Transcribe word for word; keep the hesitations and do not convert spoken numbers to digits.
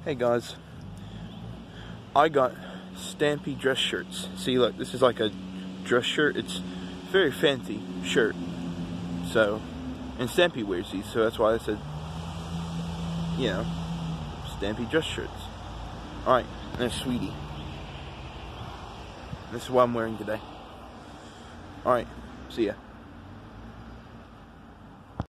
Hey guys, I got Stampy dress shirts. See, look, this is like a dress shirt. It's a very fancy shirt. So, and Stampy wears these, so that's why I said, you know, Stampy dress shirts. Alright, there's Sweetie. This is what I'm wearing today. Alright, see ya.